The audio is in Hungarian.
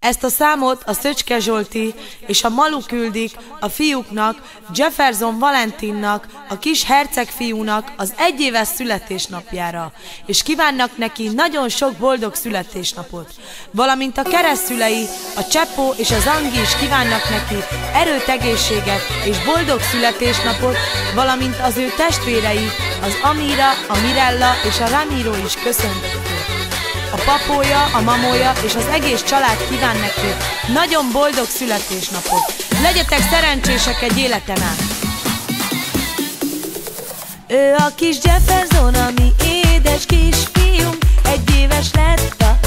Ezt a számot a Szöcske Zsolti és a Malu küldik a fiúknak, Jefferson Valentinnak, a kis hercegfiúnak az egyéves születésnapjára, és kívánnak neki nagyon sok boldog születésnapot. Valamint a keresztszülei, a Cseppó és az Angi is kívánnak neki erőt, egészséget és boldog születésnapot, valamint az ő testvérei, az Amira, a Mirella és a Ramiro is köszöntek. A papója, a mamója és az egész család kíván neki nagyon boldog születésnapot. Legyetek szerencsések egy életen át! Ő a kis Jefferson, a mi édes kisfiunk, egy éves lett a